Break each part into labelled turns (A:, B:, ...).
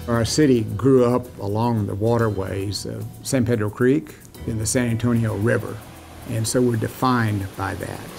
A: Our city grew up along the waterways of San Pedro Creek and the San Antonio River, and so we're defined by that.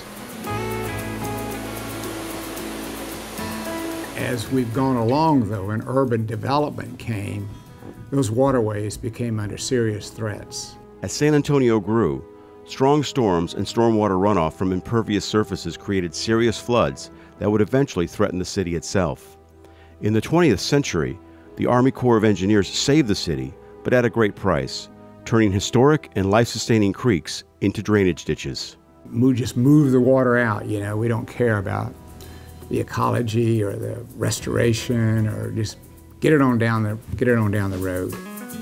A: As we've gone along, though, and urban development came, those waterways became under serious threats.
B: As San Antonio grew, strong storms and stormwater runoff from impervious surfaces created serious floods that would eventually threaten the city itself. In the 20th century, the Army Corps of Engineers saved the city, but at a great price, turning historic and life-sustaining creeks into drainage ditches.
A: We just move the water out, you know, we don't care about the ecology or the restoration, or just get it on down the road.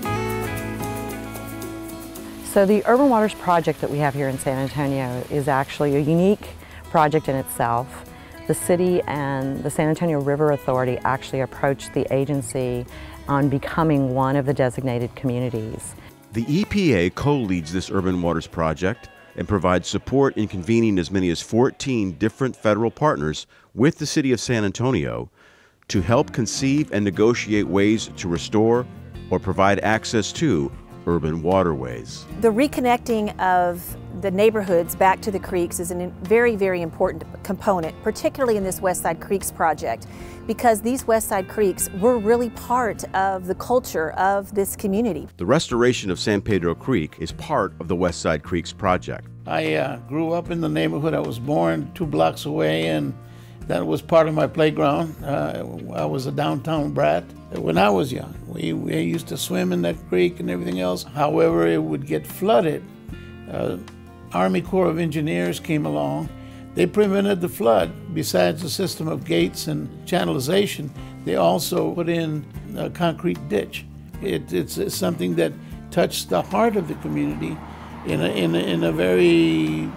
C: So the Urban Waters project that we have here in San Antonio is actually a unique project in itself. The city and the San Antonio River Authority actually approached the agency on becoming one of the designated communities.
B: The EPA co-leads this Urban Waters project and provides support in convening as many as 14 different federal partners with the city of San Antonio to help conceive and negotiate ways to restore or provide access to urban waterways.
D: The reconnecting of the neighborhoods back to the creeks is a very, very important component, particularly in this West Side Creeks project, because these West Side Creeks were really part of the culture of this community.
B: The restoration of San Pedro Creek is part of the West Side Creeks project.
E: I grew up in the neighborhood. I was born 2 blocks away, and that was part of my playground. I was a downtown brat when I was young. We used to swim in that creek and everything else. However, it would get flooded. Army Corps of Engineers came along. They prevented the flood. Besides the system of gates and channelization, they also put in a concrete ditch. It's something that touched the heart of the community in a very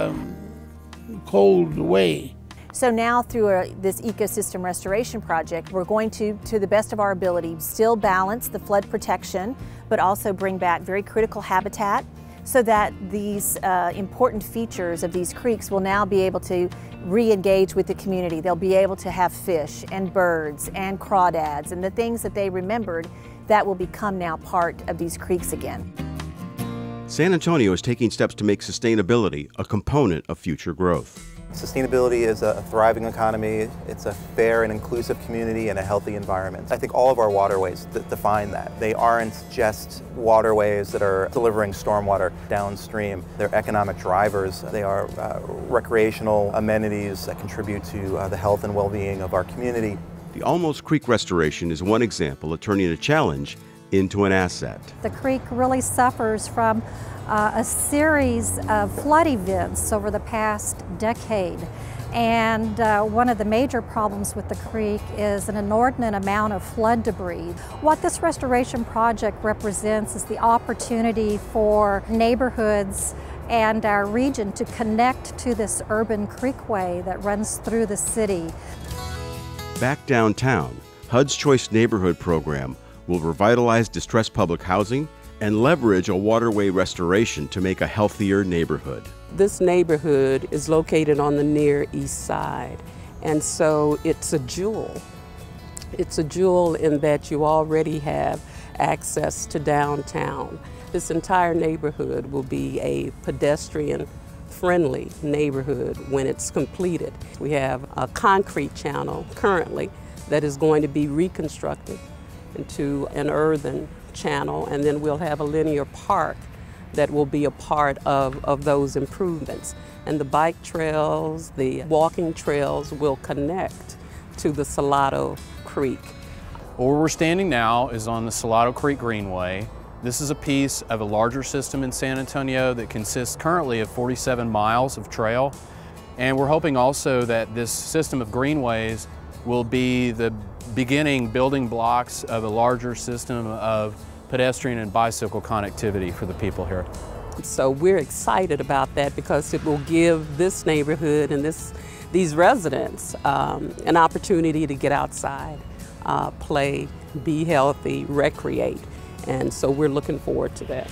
E: cold way.
D: So now through this ecosystem restoration project, we're going to the best of our ability, still balance the flood protection, but also bring back very critical habitat so that these important features of these creeks will now be able to re-engage with the community. They'll be able to have fish and birds and crawdads and the things that they remembered that will become now part of these creeks again.
B: San Antonio is taking steps to make sustainability a component of future growth.
F: Sustainability is a thriving economy, it's a fair and inclusive community and a healthy environment. I think all of our waterways define that. They aren't just waterways that are delivering stormwater downstream. They're economic drivers. They are recreational amenities that contribute to the health and well-being of our community.
B: The Almost Creek restoration is one example of turning a challenge into an asset.
G: The creek really suffers from a series of flood events over the past decade. And one of the major problems with the creek is an inordinate amount of flood debris. What this restoration project represents is the opportunity for neighborhoods and our region to connect to this urban creekway that runs through the city.
B: Back downtown, HUD's Choice Neighborhood Program will revitalize distressed public housing and leverage a waterway restoration to make a healthier neighborhood.
H: This neighborhood is located on the Near East Side, and so it's a jewel. It's a jewel in that you already have access to downtown. This entire neighborhood will be a pedestrian-friendly neighborhood when it's completed. We have a concrete channel currently that is going to be reconstructed into an earthen channel, and then we'll have a linear park that will be a part of those improvements. And the bike trails, the walking trails will connect to the Salado Creek.
I: Where we're standing now is on the Salado Creek Greenway. This is a piece of a larger system in San Antonio that consists currently of 47 miles of trail. And we're hoping also that this system of greenways will be the beginning building blocks of a larger system of pedestrian and bicycle connectivity for the people here.
H: So we're excited about that because it will give this neighborhood and these residents an opportunity to get outside, play, be healthy, recreate. And so we're looking forward to that.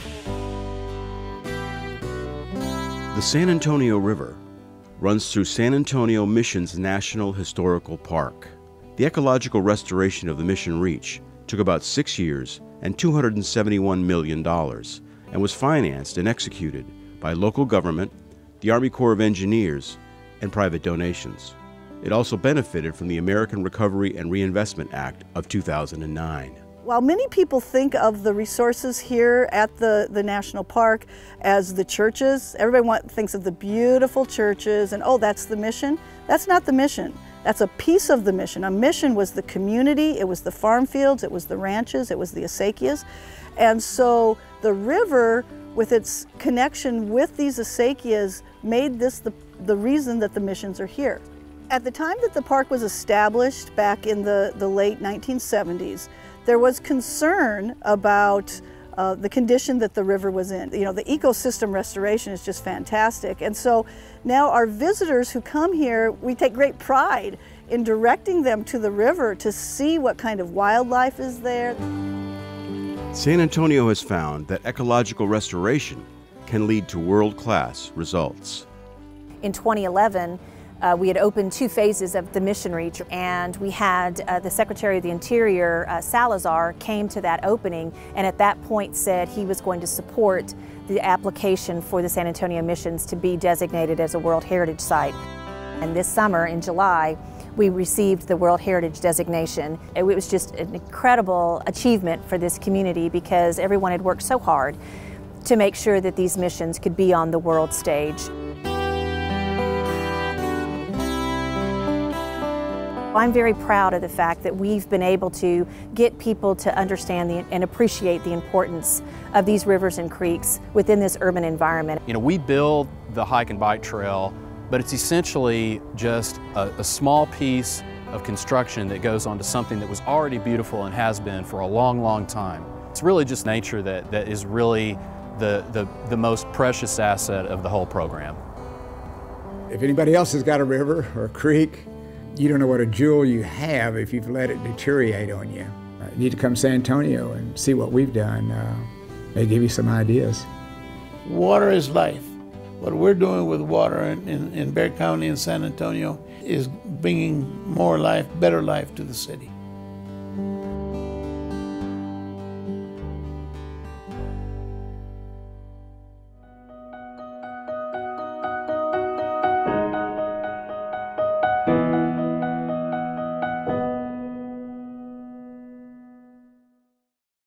B: The San Antonio River runs through San Antonio Mission's National Historical Park. The ecological restoration of the Mission Reach took about 6 years and $271 million and was financed and executed by local government, the Army Corps of Engineers, and private donations. It also benefited from the American Recovery and Reinvestment Act of 2009.
J: While many people think of the resources here at the National Park as the churches, everybody thinks of the beautiful churches and, oh, that's the mission. That's not the mission. That's a piece of the mission. A mission was the community, it was the farm fields, it was the ranches, it was the acequias. And so the river, with its connection with these acequias, made this the reason that the missions are here. At the time that the park was established back in the late 1970s, there was concern about the condition that the river was in. You know, the ecosystem restoration is just fantastic. And so now our visitors who come here, we take great pride in directing them to the river to see what kind of wildlife is there.
B: San Antonio has found that ecological restoration can lead to world-class results.
D: In 2011, we had opened 2 phases of the Mission Reach, and we had the Secretary of the Interior, Salazar, came to that opening and at that point said he was going to support the application for the San Antonio Missions to be designated as a World Heritage Site. And this summer, in July, we received the World Heritage designation. It was just an incredible achievement for this community because everyone had worked so hard to make sure that these missions could be on the world stage. I'm very proud of the fact that we've been able to get people to understand and appreciate the importance of these rivers and creeks within this urban environment.
I: You know, we build the hike and bike trail, but it's essentially just a small piece of construction that goes onto something that was already beautiful and has been for a long, long time. It's really just nature that is really the most precious asset of the whole program.
A: If anybody else has got a river or a creek, you don't know what a jewel you have if you've let it deteriorate on you. You need to come to San Antonio and see what we've done. They give you some ideas.
E: Water is life. What we're doing with water in Bexar County and San Antonio is bringing more life, better life to the city.